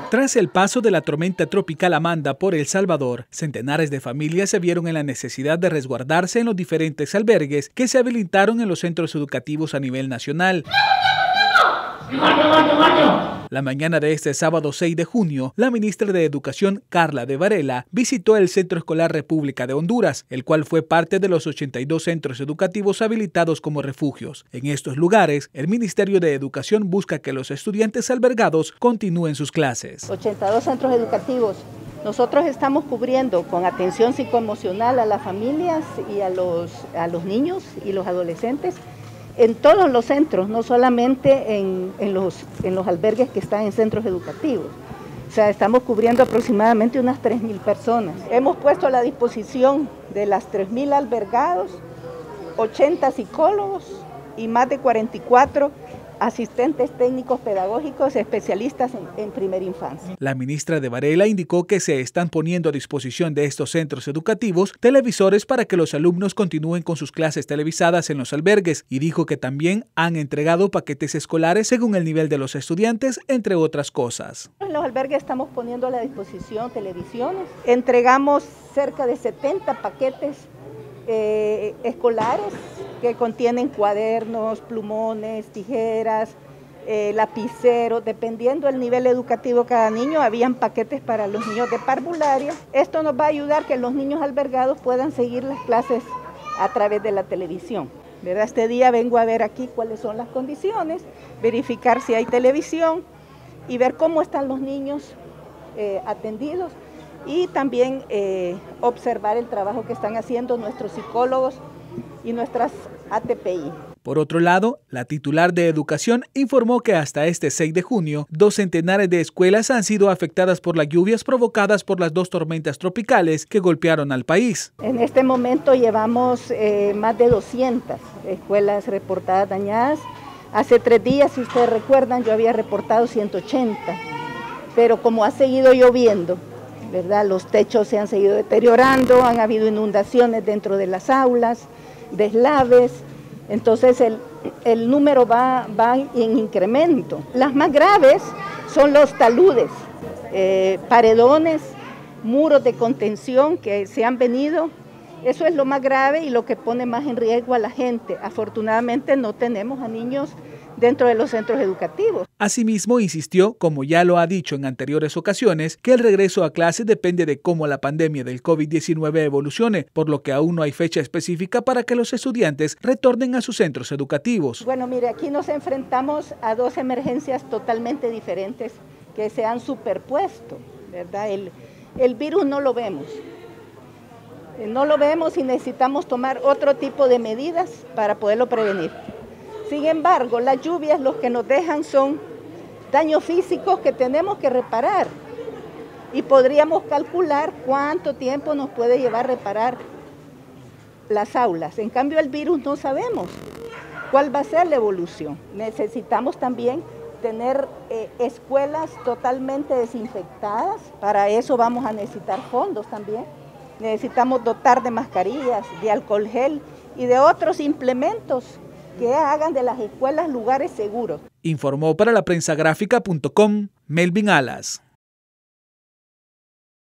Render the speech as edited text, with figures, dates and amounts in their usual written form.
Tras el paso de la tormenta tropical Amanda por El Salvador, centenares de familias se vieron en la necesidad de resguardarse en los diferentes albergues que se habilitaron en los centros educativos a nivel nacional. La mañana de este sábado 6 de junio, la ministra de Educación, Carla de Varela, visitó el Centro Escolar República de Honduras, el cual fue parte de los 82 centros educativos habilitados como refugios. En estos lugares, el Ministerio de Educación busca que los estudiantes albergados continúen sus clases. 82 centros educativos. Nosotros estamos cubriendo con atención psicoemocional a las familias y a los niños y los adolescentes en todos los centros, no solamente en los albergues que están en centros educativos. O sea, estamos cubriendo aproximadamente unas 3.000 personas. Hemos puesto a la disposición de las 3.000 albergados, 80 psicólogos y más de 44 asistentes técnicos pedagógicos especialistas en primera infancia. La ministra de Varela indicó que se están poniendo a disposición de estos centros educativos televisores para que los alumnos continúen con sus clases televisadas en los albergues y dijo que también han entregado paquetes escolares según el nivel de los estudiantes, entre otras cosas. En los albergues estamos poniendo a la disposición televisiones. Entregamos cerca de 70 paquetes escolares que contienen cuadernos, plumones, tijeras, lapiceros, dependiendo del nivel educativo de cada niño, habían paquetes para los niños de parvularia. Esto nos va a ayudar que los niños albergados puedan seguir las clases a través de la televisión. ¿Verdad? Este día vengo a ver aquí cuáles son las condiciones, verificar si hay televisión y ver cómo están los niños atendidos. Y también observar el trabajo que están haciendo nuestros psicólogos y nuestras ATPI. Por otro lado, la titular de Educación informó que hasta este 6 de junio, 2 centenares de escuelas han sido afectadas por las lluvias provocadas por las 2 tormentas tropicales que golpearon al país. En este momento llevamos más de 200 escuelas reportadas dañadas. Hace 3 días, si ustedes recuerdan, yo había reportado 180, pero como ha seguido lloviendo, ¿verdad? Los techos se han seguido deteriorando, han habido inundaciones dentro de las aulas, deslaves, entonces el número va en incremento. Las más graves son los taludes, paredones, muros de contención que se han venido. Eso es lo más grave y lo que pone más en riesgo a la gente. Afortunadamente no tenemos a niños dentro de los centros educativos. Asimismo, insistió, como ya lo ha dicho en anteriores ocasiones, que el regreso a clases depende de cómo la pandemia del COVID-19 evolucione, por lo que aún no hay fecha específica para que los estudiantes retornen a sus centros educativos. Bueno, mire, aquí nos enfrentamos a 2 emergencias totalmente diferentes que se han superpuesto, ¿verdad? El virus no lo vemos. No lo vemos y necesitamos tomar otro tipo de medidas para poderlo prevenir. Sin embargo, las lluvias lo que nos dejan son daños físicos que tenemos que reparar y podríamos calcular cuánto tiempo nos puede llevar reparar las aulas. En cambio, el virus no sabemos cuál va a ser la evolución. Necesitamos también tener escuelas totalmente desinfectadas. Para eso vamos a necesitar fondos también. Necesitamos dotar de mascarillas, de alcohol gel y de otros implementos que hagan de las escuelas lugares seguros. Informó para la prensagráfica.com Melvin Alas.